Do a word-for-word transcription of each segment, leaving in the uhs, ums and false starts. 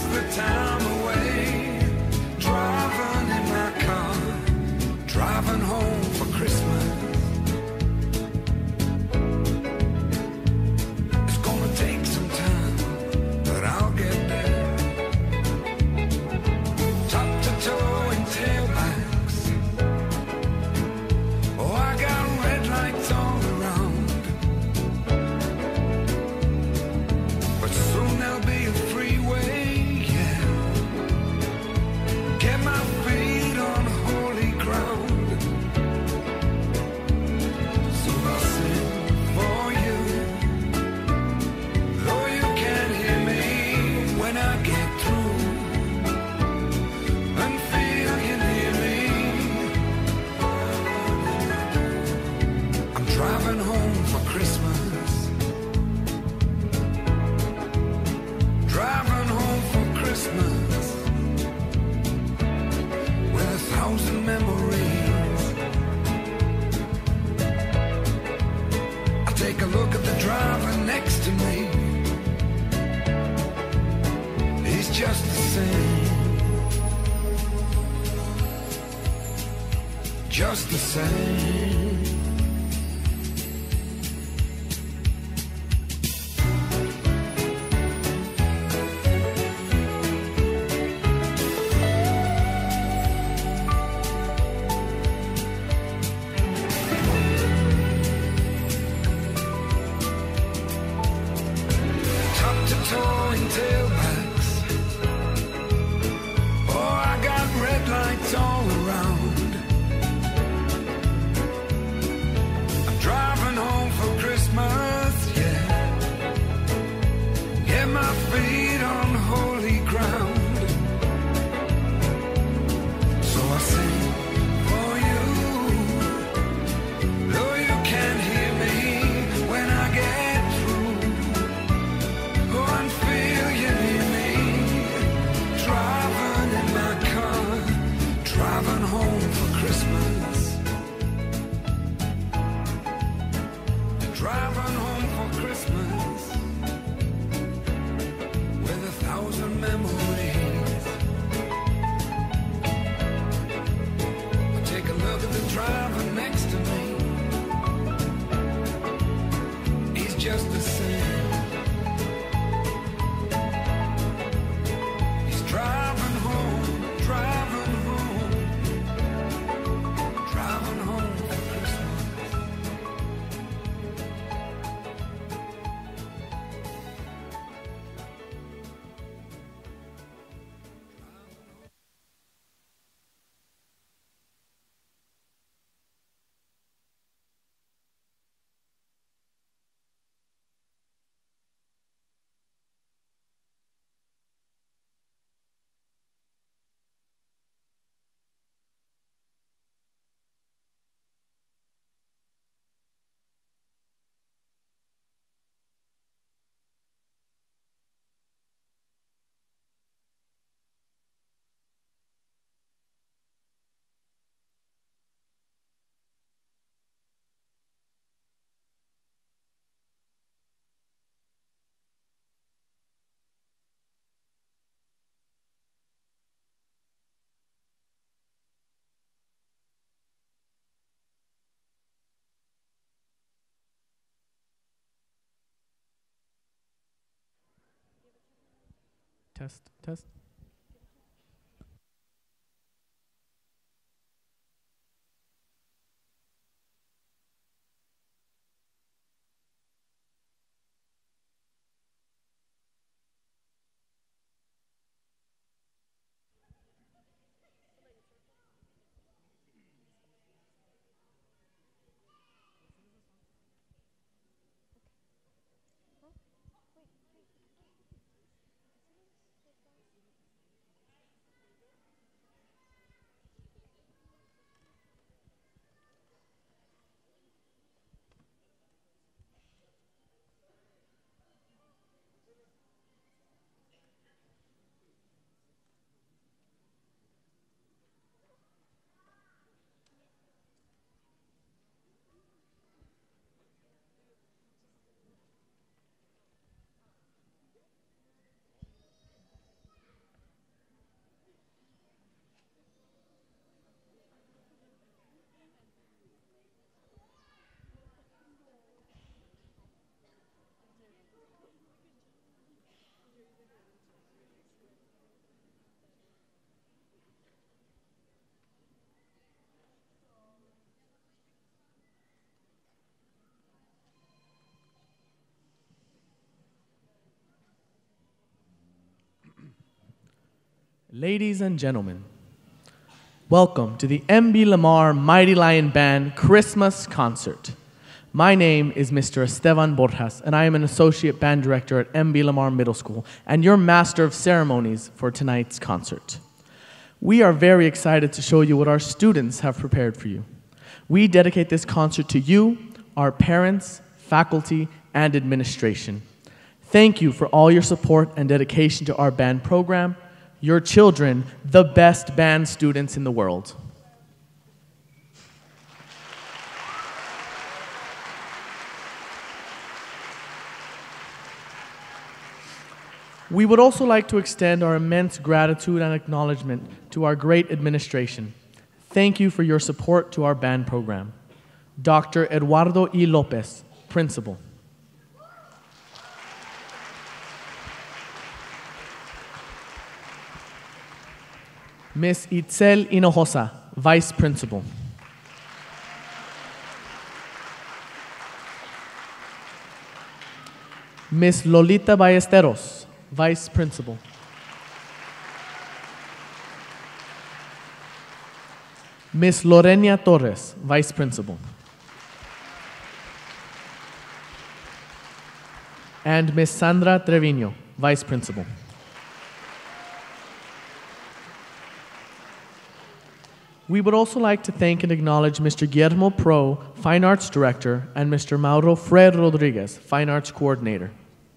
the time away, driving in my car, driving home for Christmas. It's gonna take some time, but I'll get there. Top to toe in tailbacks. Oh, I got red lights all around. But soon there'll be a freeway, yeah. Get my feet on holy ground. So I'll sing for you, though you can't hear me when I get through, and feel you near me. I'm driving home for Christmas. Driving home for Christmas with a thousand memories. I take a look at the driver next to me. He's just the same, just the same. Top to toe in tailbacks. Oh, I got red lights all around. I'm driving home for Christmas, yeah. Get my feet on holy ground. So I sing for you, though you can't hear me when I get through. Go and feel you near me. Driving in my car, driving home for Christmas. Driving home for Christmas with a thousand memories. I take a look at the driver next to me. He's just the same. He's driving home, driving home, driving home for Christmas. Test, test. Ladies and gentlemen, welcome to the M B Lamar Mighty Lion Band Christmas Concert. My name is Mister Esteban Borjas, and I am an Associate Band Director at M B Lamar Middle School, and your Master of Ceremonies for tonight's concert. We are very excited to show you what our students have prepared for you. We dedicate this concert to you, our parents, faculty, and administration. Thank you for all your support and dedication to our band program. Your children, the best band students in the world. We would also like to extend our immense gratitude and acknowledgement to our great administration. Thank you for your support to our band program. Doctor Eduardo E. Lopez, Principal. Miss Itzel Hinojosa, Vice Principal. Miss Lolita Ballesteros, Vice Principal. Miss Lorena Torres, Vice Principal. And Miss Sandra Trevino, Vice Principal. We would also like to thank and acknowledge Mister Guillermo Pro, Fine Arts Director, and Mister Mauro Fred Rodriguez, Fine Arts Coordinator.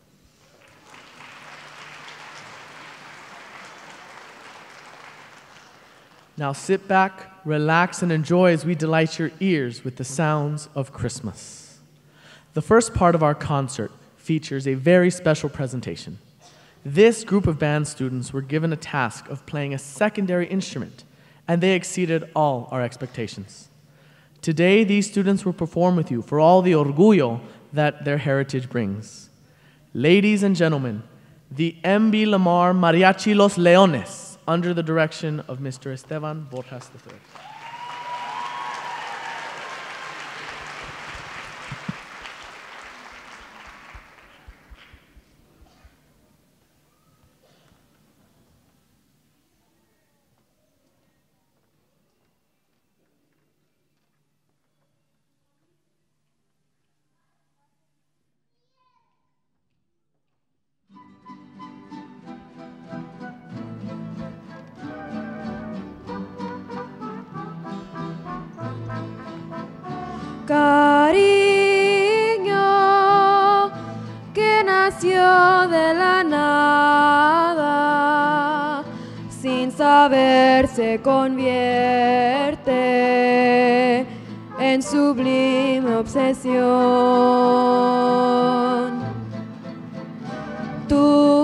Now sit back, relax, and enjoy as we delight your ears with the sounds of Christmas. The first part of our concert features a very special presentation. This group of band students were given a task of playing a secondary instrument, and they exceeded all our expectations. Today, these students will perform with you for all the orgullo that their heritage brings. Ladies and gentlemen, the M B Lamar Mariachi Los Leones, under the direction of Mister Esteban Borjas the third. Cariño que nació de la nada, sin saber se convierte en sublime obsesión. Tú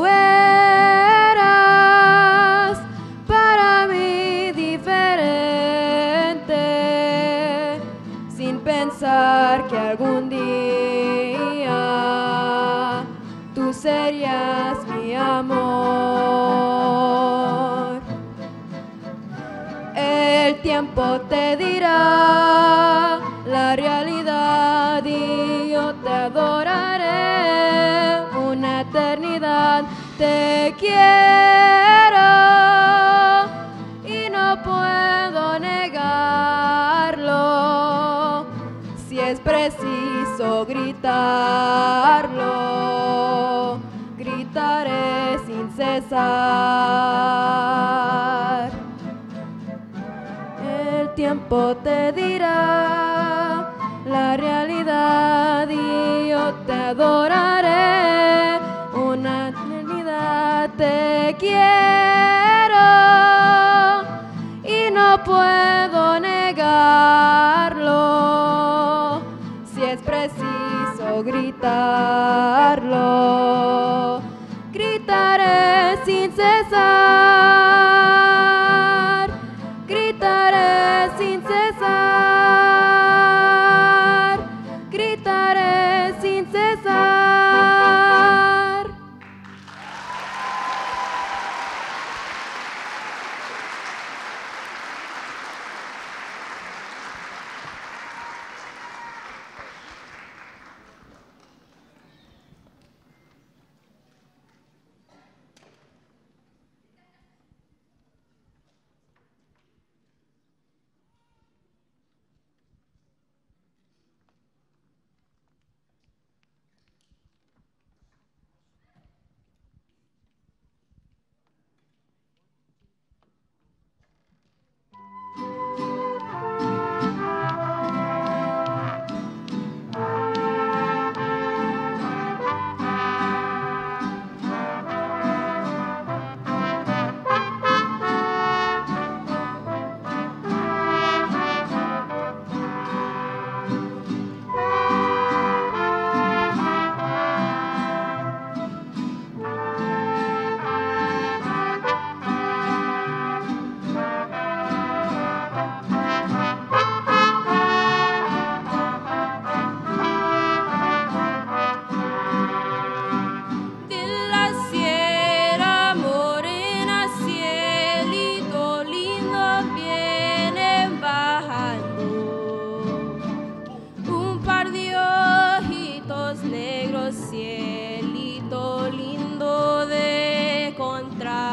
eras para mí diferente, sin pensar que algún día tú serías mi amor. El tiempo te dirá la realidad y yo te adoraré una eternidad. Te quiero y no puedo negarlo. Si es preciso gritarlo, gritaré sin cesar. El tiempo te dirá la realidad y yo te adoraré una eternidad. Te quiero y no puedo negarlo. Si es preciso gritarlo, gritaré sin cesar, gritaré sin cesar, gritaré sin cesar.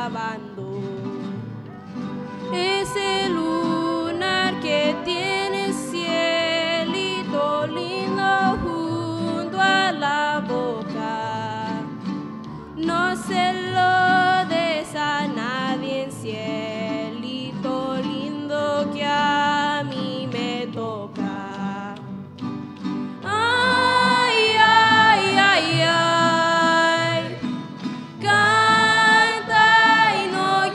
alabando. Ese lunar que tiene cielito lindo junto a la boca, no se lo des a nadie, cielito lindo que a mí me toca. Ay, ay, ay, ay, canta y no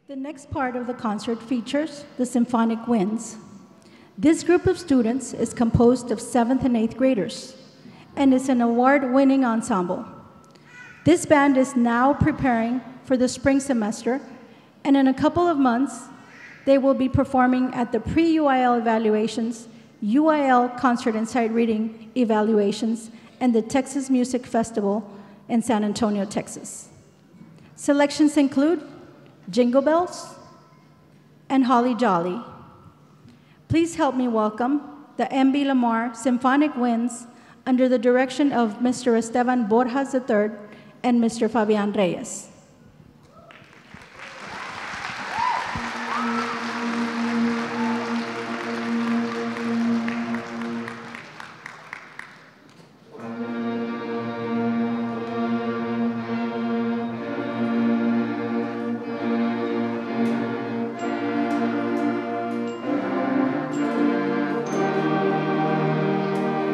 The next part of the concert features the Symphonic Winds. This group of students is composed of seventh and eighth graders and is an award-winning ensemble. This band is now preparing for the spring semester, and in a couple of months, they will be performing at the pre-U I L evaluations, U I L Concert and Sight Reading evaluations, and the Texas Music Festival in San Antonio, Texas. Selections include Jingle Bells and Holly Jolly. Please help me welcome the M B Lamar Symphonic Winds under the direction of Mister Esteban Borjas the third and Mister Fabian Reyes.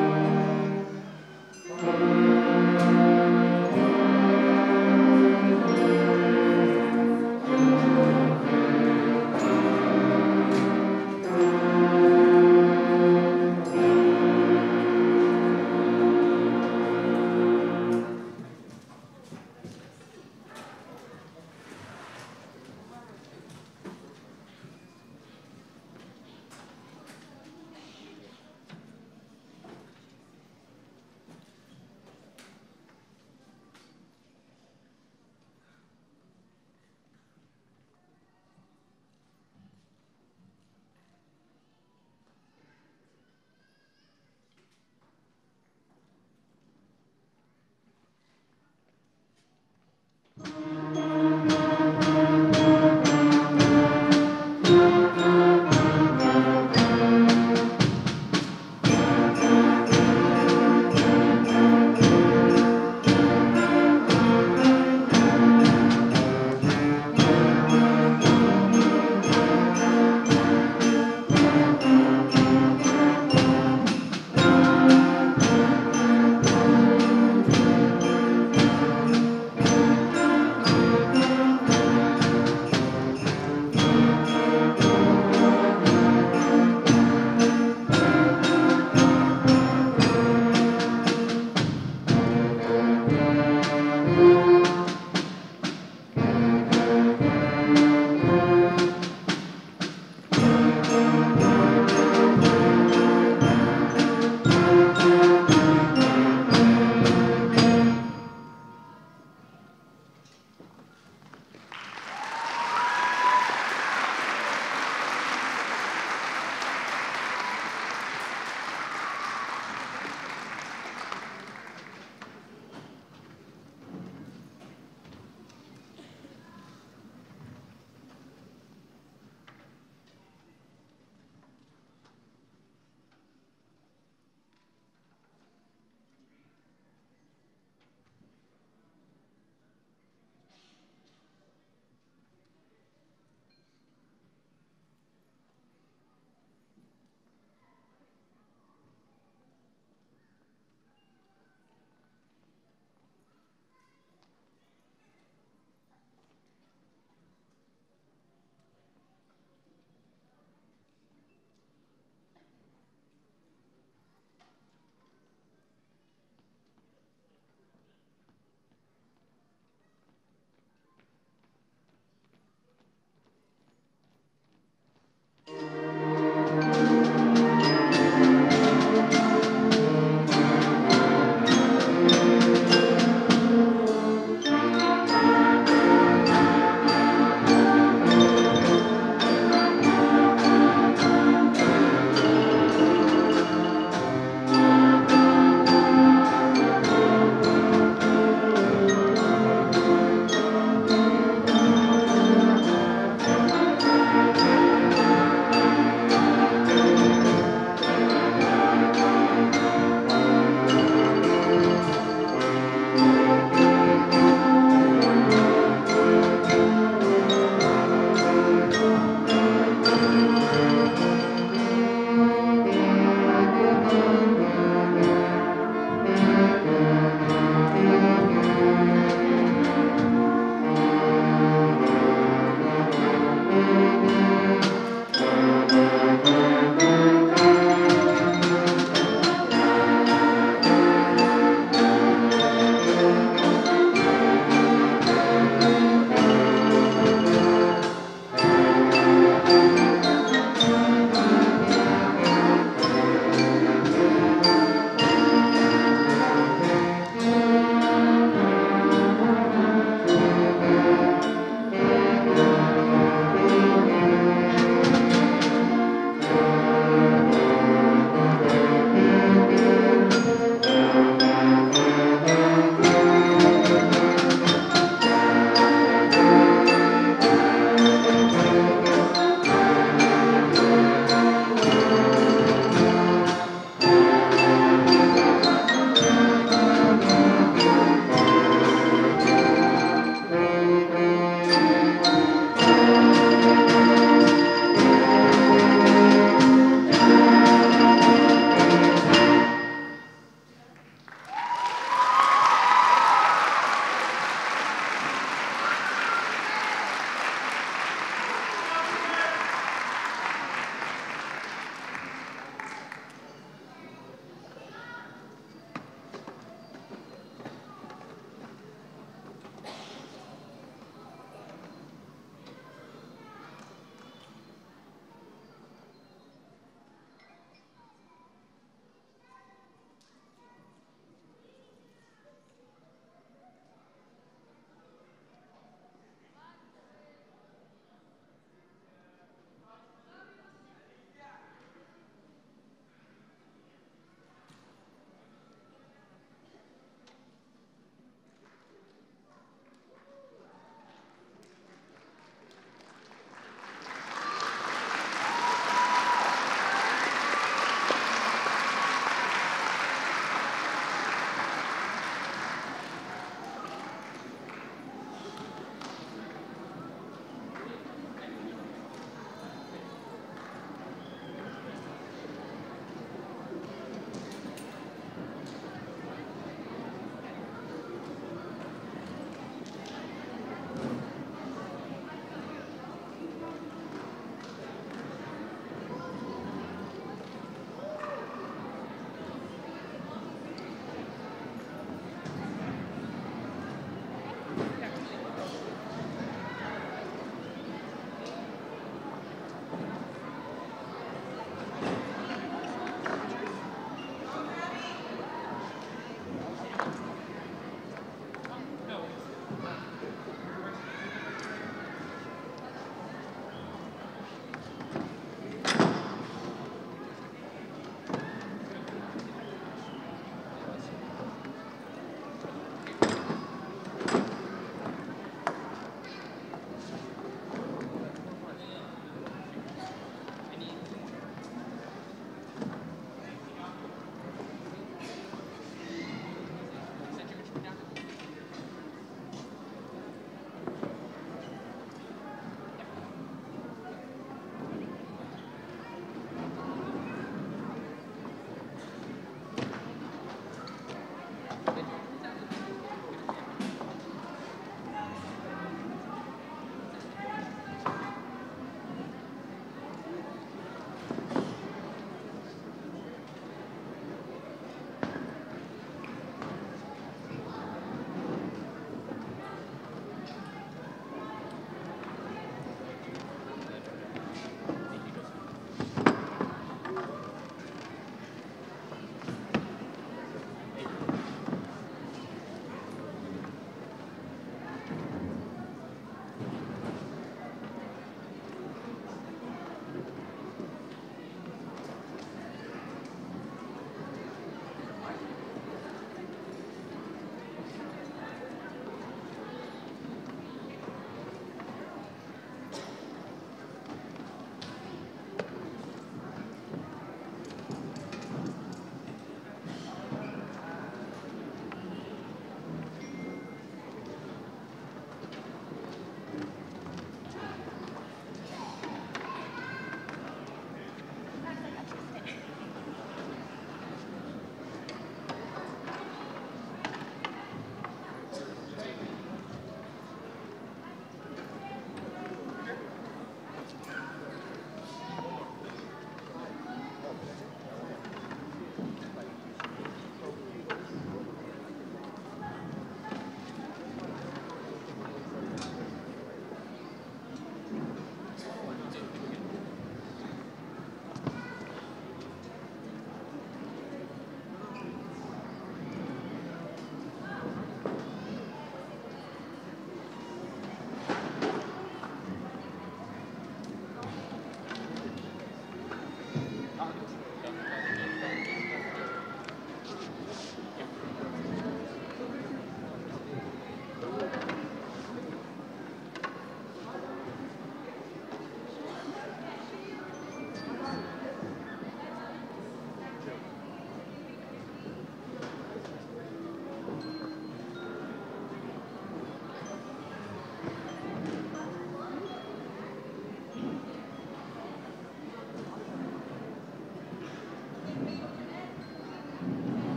Thank you.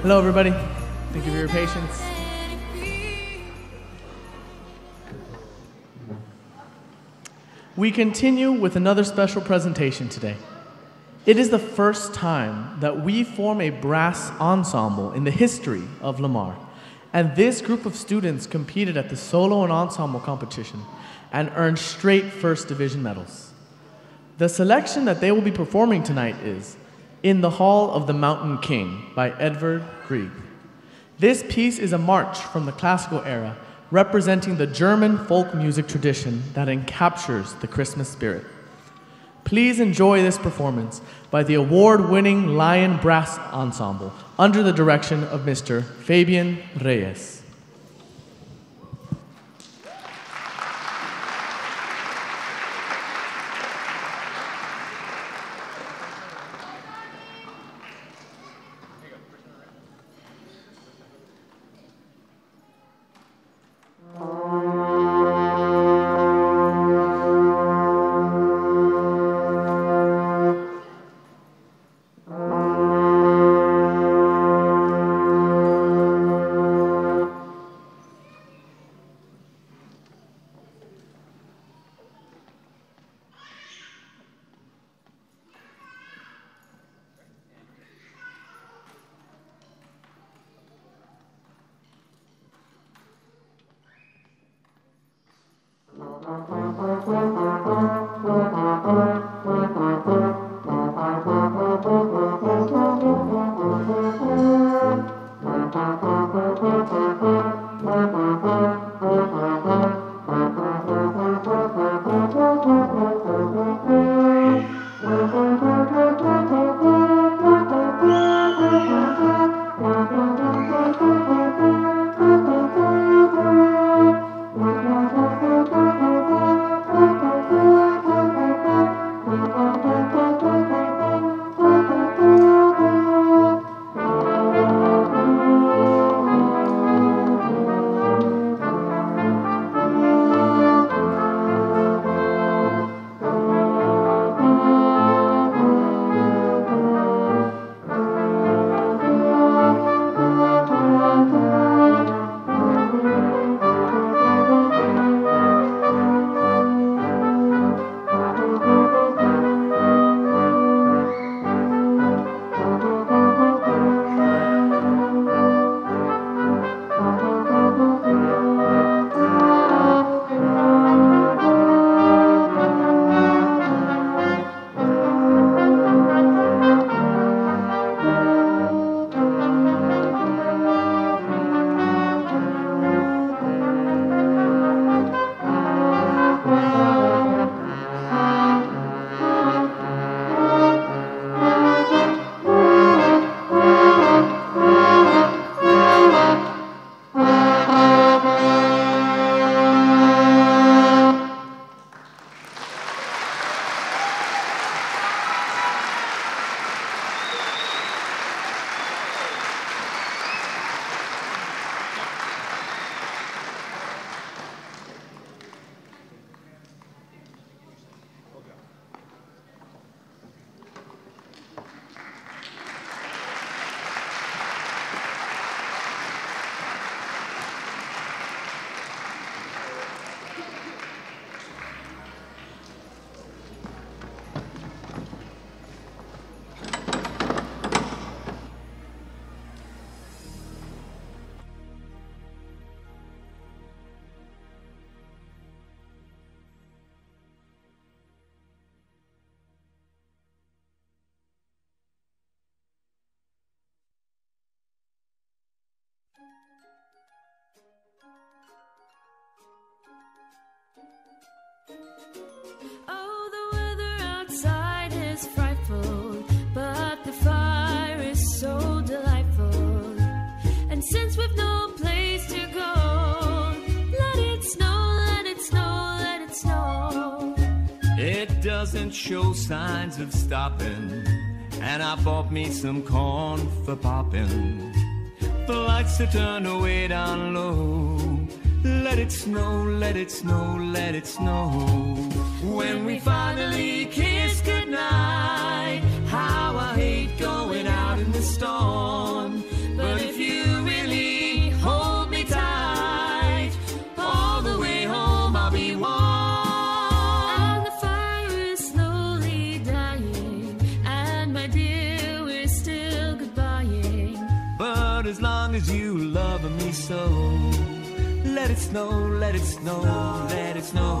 Hello, everybody. Thank you for your patience. We continue with another special presentation today. It is the first time that we form a brass ensemble in the history of Lamar, and this group of students competed at the solo and ensemble competition and earned straight first division medals. The selection that they will be performing tonight is In the Hall of the Mountain King by Edvard Grieg. This piece is a march from the classical era representing the German folk music tradition that encaptures the Christmas spirit. Please enjoy this performance by the award-winning Lion Brass Ensemble under the direction of Mister Fabian Reyes. Oh, the weather outside is frightful, but the fire is so delightful. And since we've no place to go, let it snow, let it snow, let it snow. It doesn't show signs of stopping, and I bought me some corn for popping. The lights to turn away down low. Let it snow, let it snow, let it snow. When we finally kiss goodnight, how I hate going out in the storm. But long as you love me so. Let it snow, let it snow, let it snow.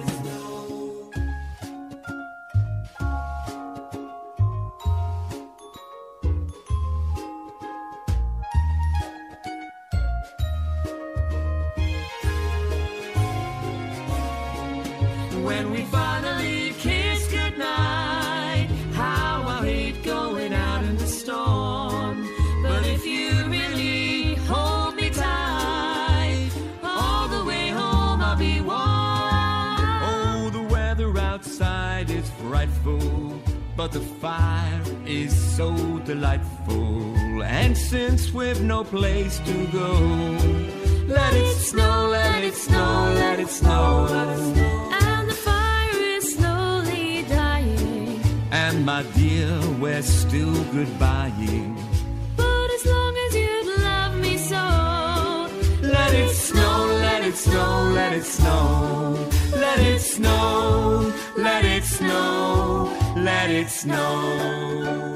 When we finally kiss goodnight, how I hate going out in the storm. But if you really hold me tight, all the way home I'll be warm. Oh, the weather outside is frightful, but the fire is so delightful. And since we've no place to go, let it snow, let it snow, let it snow, let it snow. And the fire is slowly dying. And my dear, we're still goodbying. But as long as you love me so, Let it snow, let it snow, let it snow. Let it snow, let it snow, let it snow.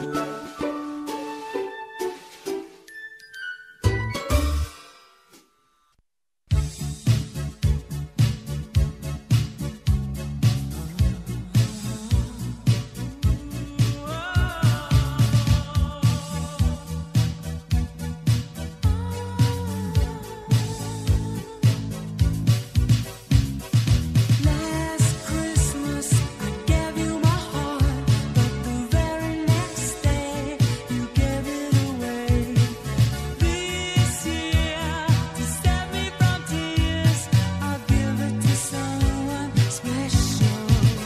Last Christmas I gave you my heart, but the very next day you gave it away. This year, to save me from tears, I'll give it to someone special.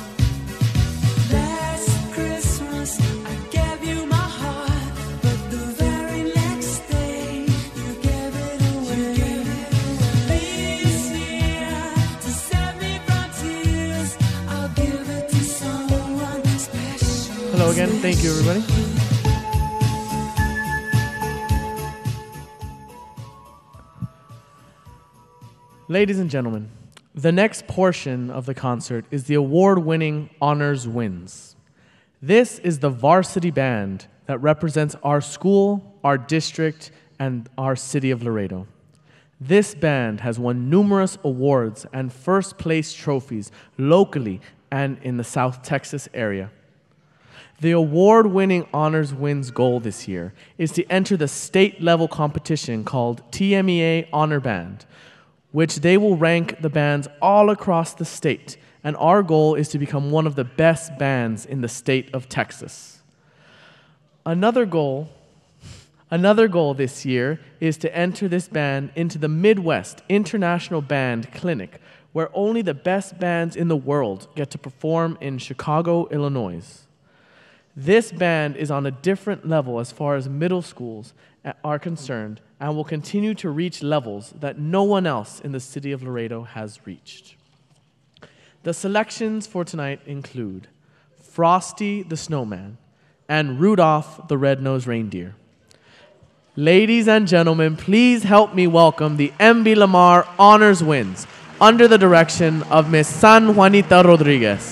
Last Christmas I gave you my heart, but the very next day you gave it away. This year, to save me from tears, I'll give it to someone special. Hello again. Thank you, everybody. Ladies and gentlemen, the next portion of the concert is the award-winning Honors Wins. This is the varsity band that represents our school, our district, and our city of Laredo. This band has won numerous awards and first-place trophies locally and in the South Texas area. The award-winning Honors Wins goal this year is to enter the state-level competition called T M E A Honor Band, which they will rank the bands all across the state, and our goal is to become one of the best bands in the state of Texas. Another goal, another goal this year is to enter this band into the Midwest International Band Clinic, where only the best bands in the world get to perform in Chicago, Illinois. This band is on a different level as far as middle schools are concerned and will continue to reach levels that no one else in the city of Laredo has reached. The selections for tonight include Frosty the Snowman and Rudolph the Red-Nosed Reindeer. Ladies and gentlemen, please help me welcome the M B Lamar Honors Wins under the direction of Miss San Juanita Rodriguez.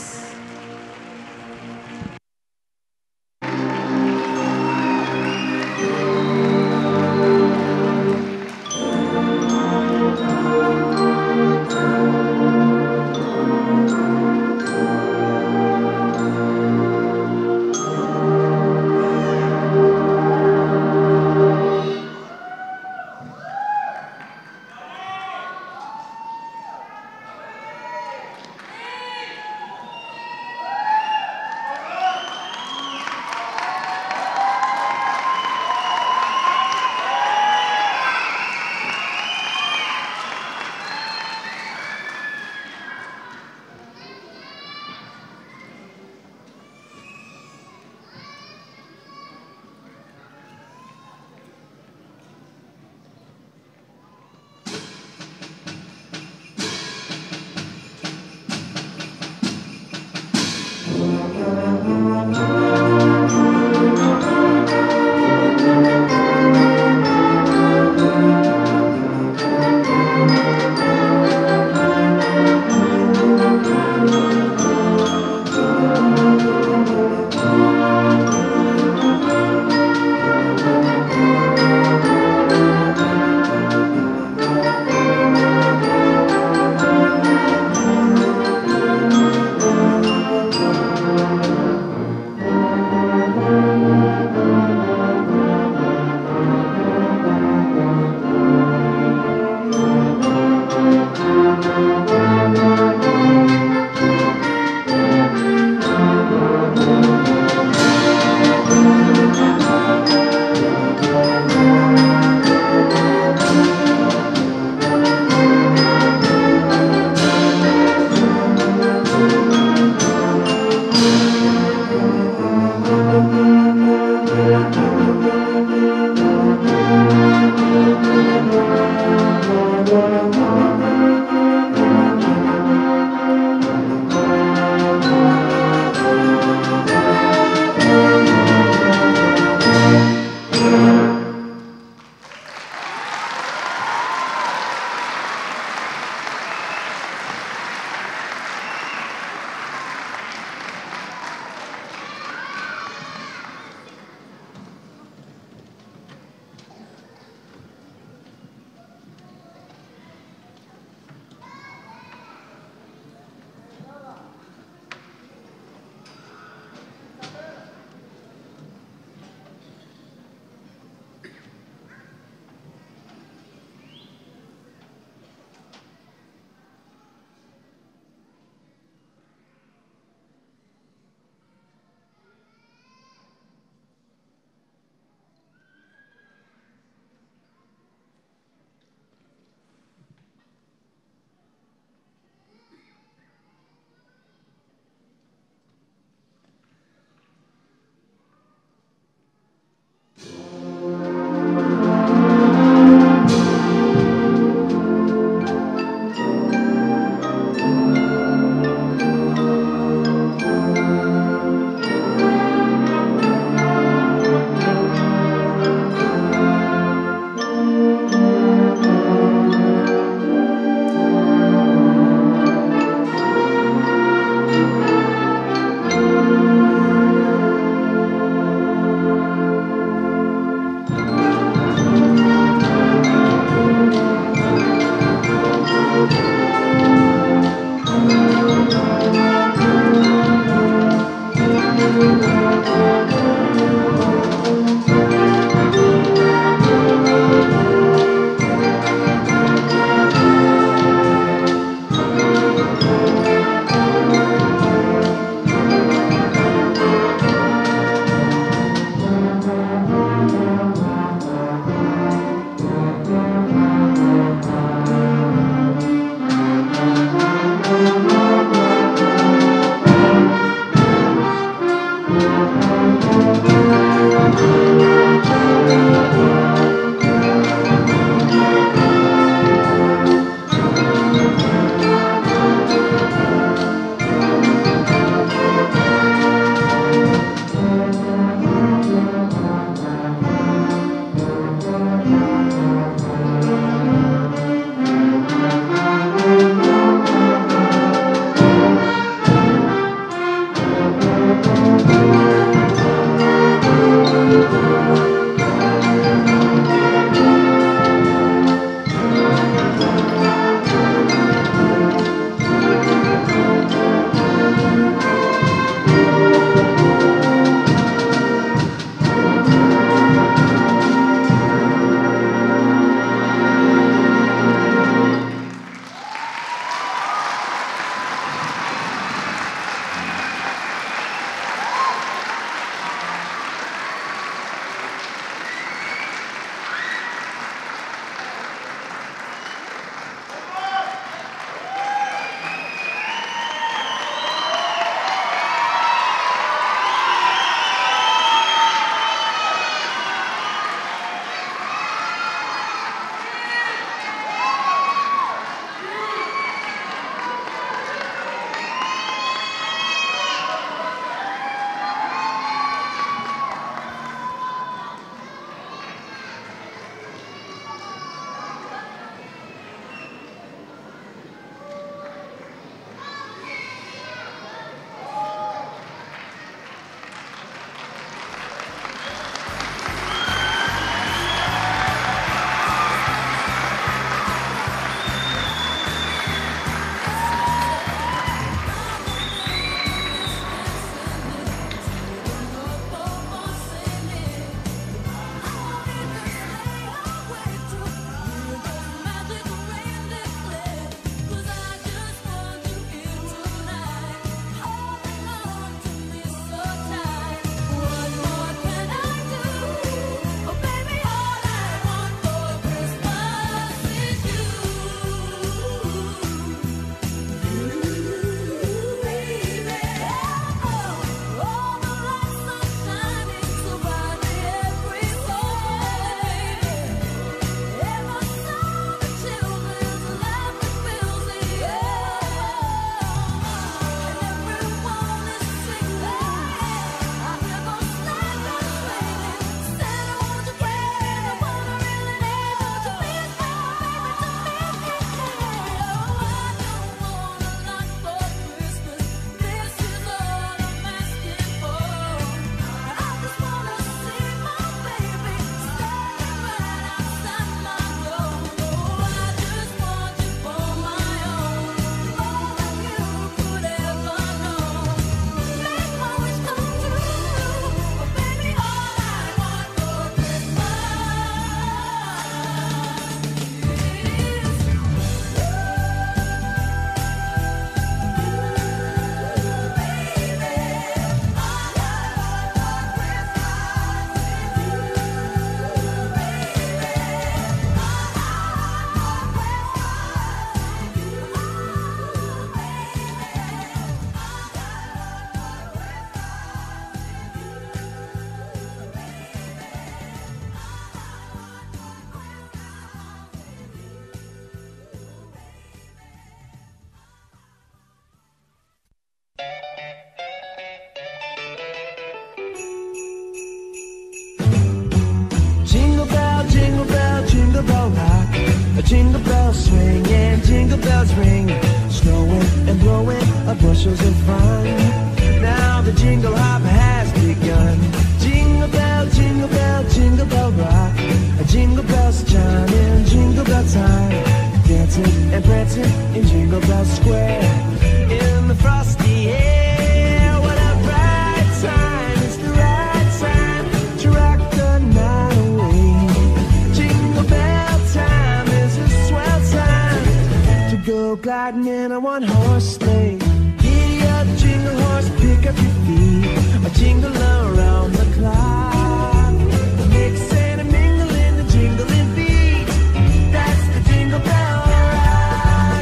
jingle bells swing and jingle bells ring, snowing and blowing up bushels of fun. Now the jingle hop has begun. Jingle bell, jingle bell, jingle bell rock. Jingle bells chime in jingle bell time, dancing and prancing in Jingle Bell Square. In the frosty air, what a bright time! It's the right time to rock the night away. Jingle bell time is a swell time to go gliding in a one-horse sleigh. Giddy up, jingle horse, pick up your feet, a jingle around the clock. Mix and a mingle in the jingling beat. That's the Jingle Bell Rock.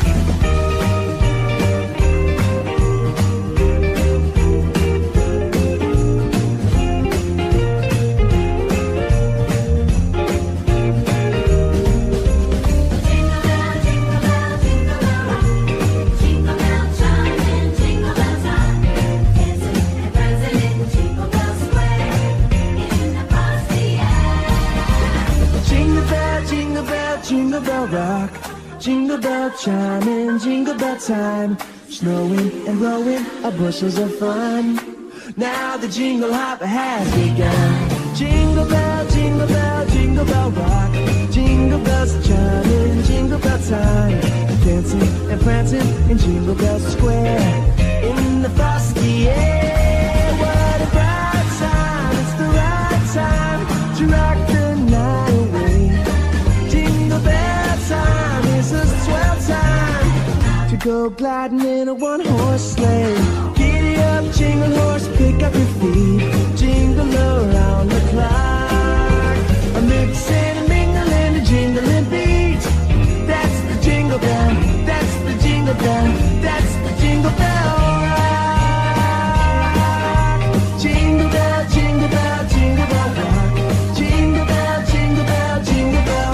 Jingle bell rock, jingle bell chime in jingle bell time, snowing and blowing up bushels of fun. Now the jingle hop has begun. Jingle bell, jingle bell, jingle bell rock, jingle bells chime in jingle bell time, dancing and prancing in Jingle Bell Square. In the frosty air, what a bright time! It's the right time to rock the night away. Jingle bell time is a swell time to go gliding in a one-horse sleigh. Giddy up, jingle horse, pick up your feet, jingle around the clock. A mix and a mingle and a jingling beat. That's the jingle bell, that's the jingle bell, that's the Jingle Bell Rock. Jingle bell, jingle bell, jingle bell rock. Jingle bell, jingle bell, jingle bell.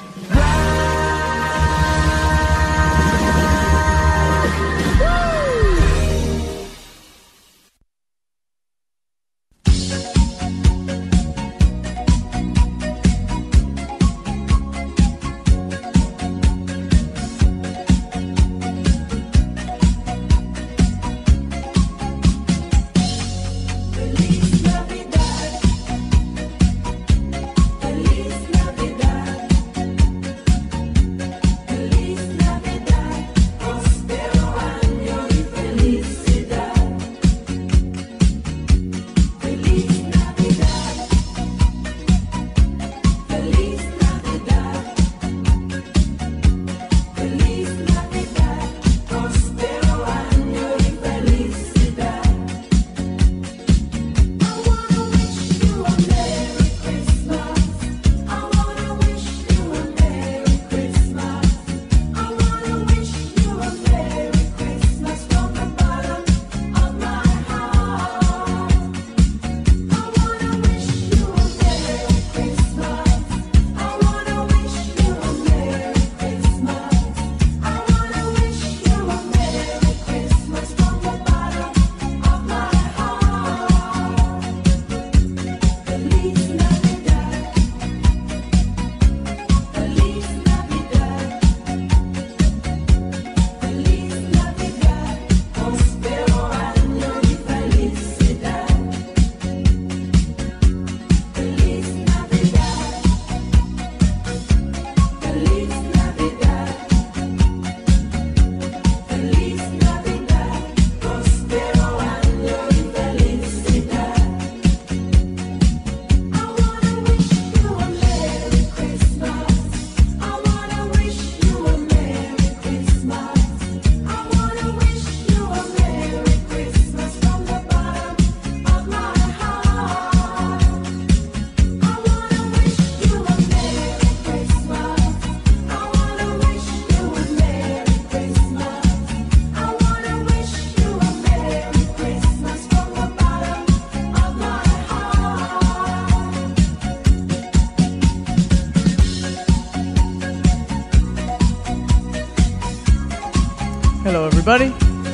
Hello, everybody.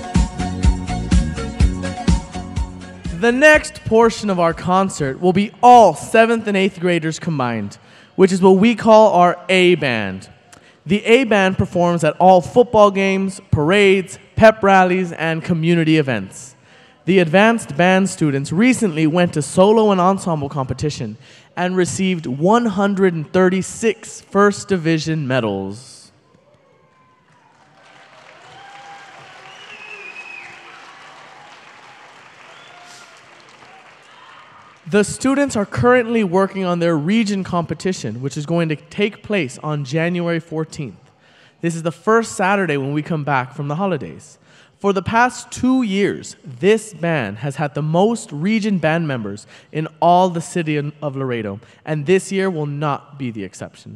The next portion of our concert will be all seventh and eighth graders combined, which is what we call our A band. The A Band performs at all football games, parades, pep rallies, and community events. The advanced band students recently went to solo and ensemble competition and received one hundred thirty-six First Division medals. The students are currently working on their region competition, which is going to take place on January fourteenth. This is the first Saturday when we come back from the holidays. For the past two years, this band has had the most region band members in all the city of Laredo, and this year will not be the exception.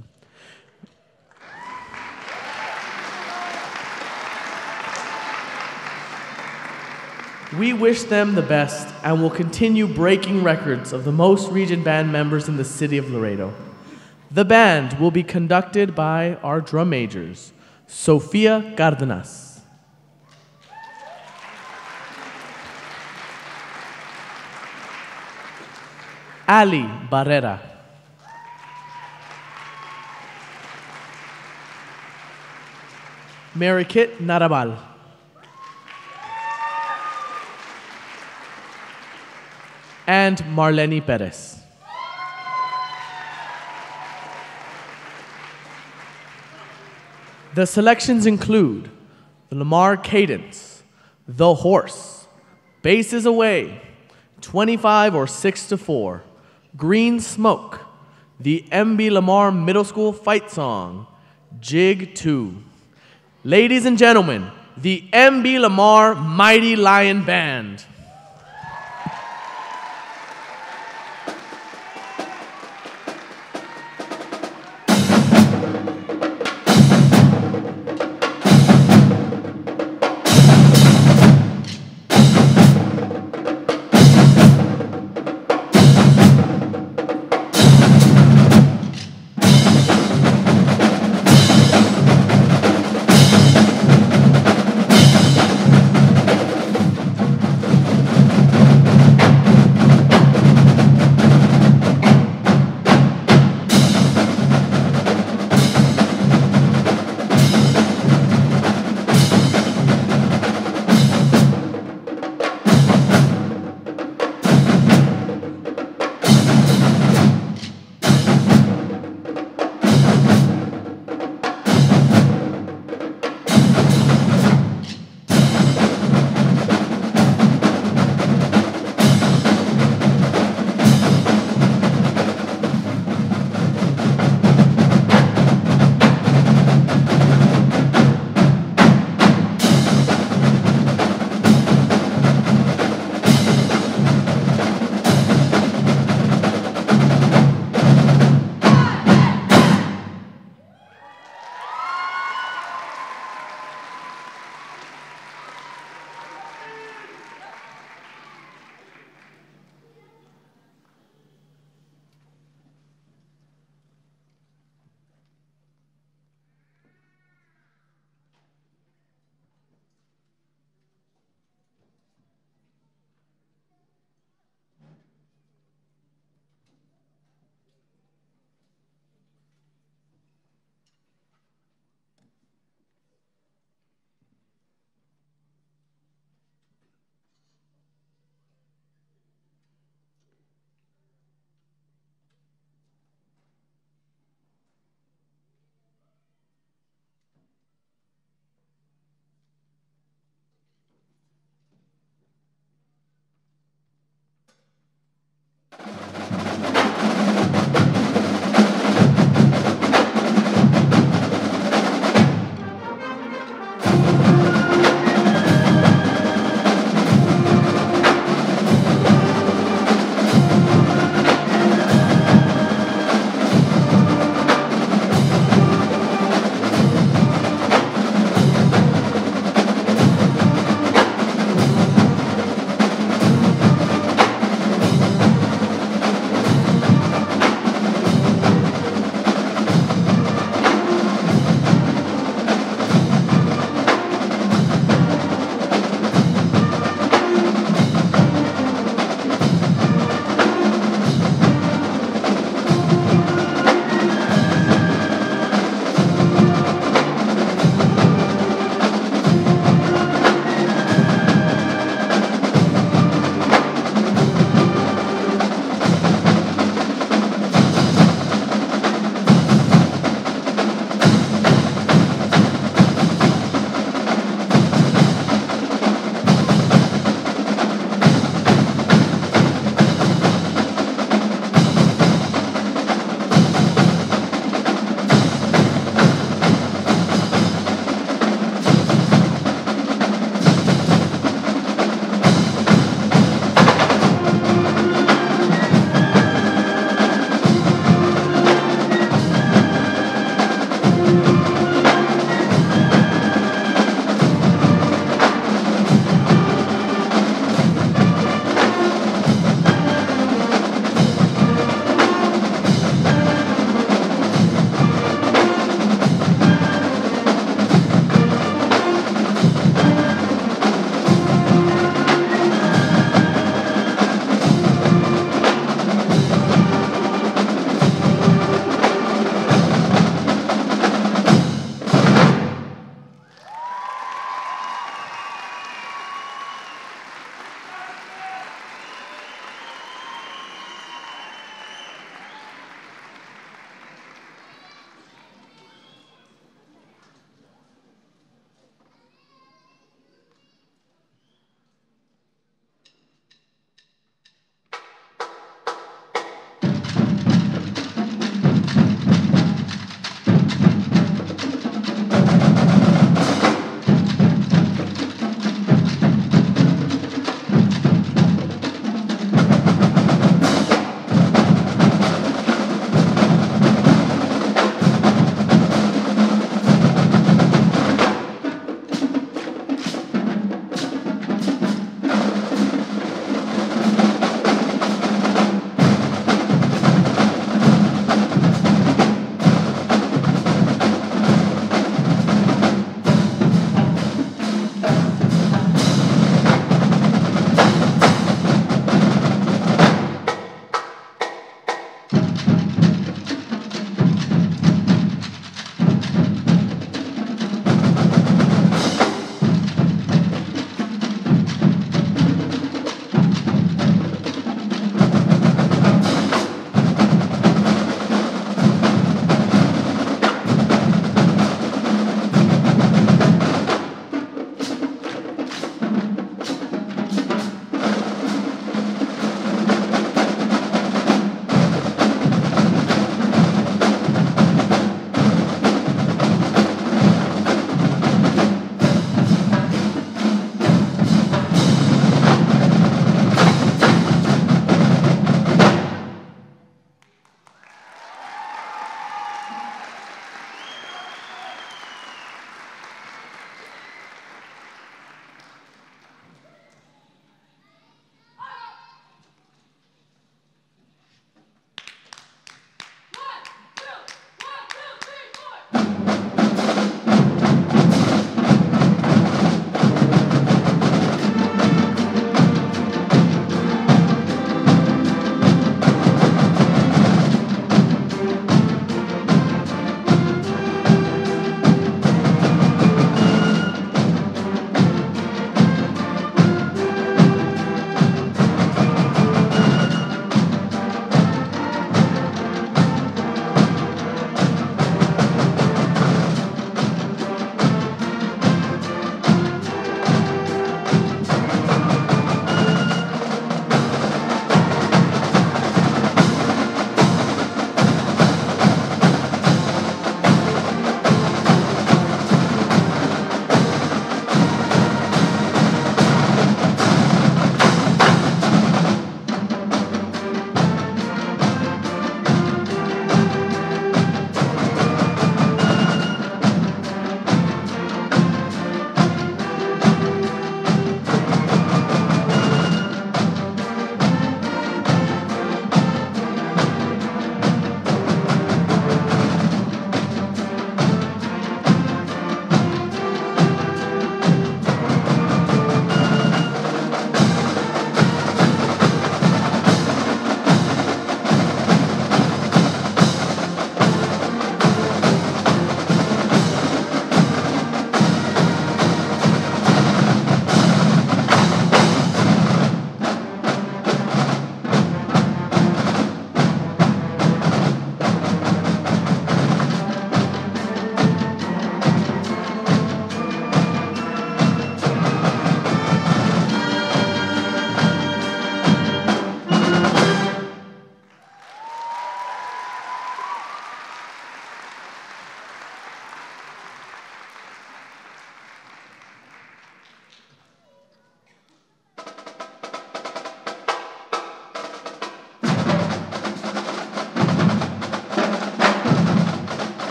We wish them the best and will continue breaking records of the most region band members in the city of Laredo. The band will be conducted by our drum majors, Sofia Cardenas, Ali Barrera, Marikit Narabal, and Marlene Perez. The selections include the Lamar Cadence, The Horse, Bases Away, twenty-five or six to four, Green Smoke, the M B Lamar Middle School Fight Song, Jig two. Ladies and gentlemen, the M B Lamar Mighty Lion Band.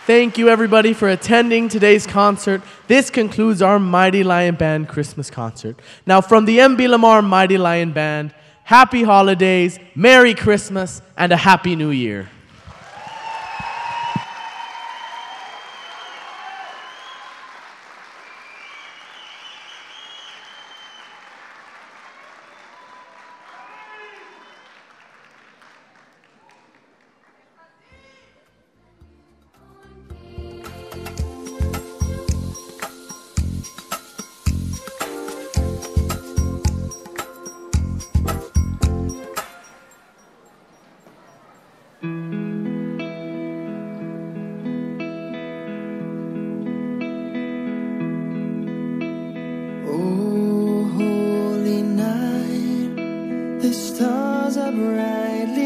Thank you, everybody, for attending today's concert. This concludes our Mighty Lion Band Christmas concert. Now, from the M B Lamar Mighty Lion Band, happy holidays, Merry Christmas, and a Happy New Year. Oh, holy night, the stars are brightly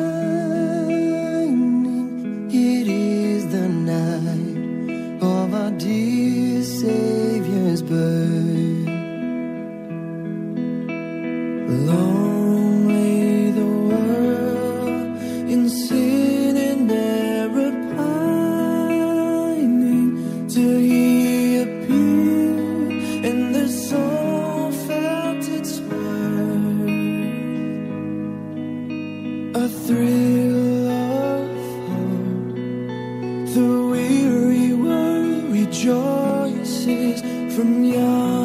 shining. It is the night of our dear Savior's birth. Long lay the world in sin and error pining, till He appeared and the soul felt its worth. A thrill of hope, the weary world rejoices from young